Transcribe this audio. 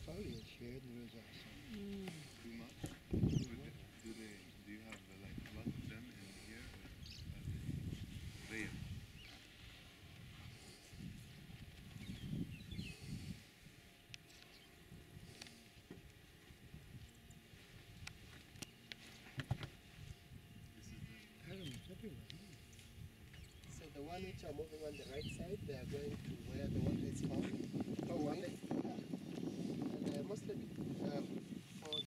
foliage here in Rosa. Too much? Do you have like a lot of them in here, or are they rare? This is the Pyramids everywhere. So the one which are moving on the right side, they are going to where the water is found. Oh, And they are mostly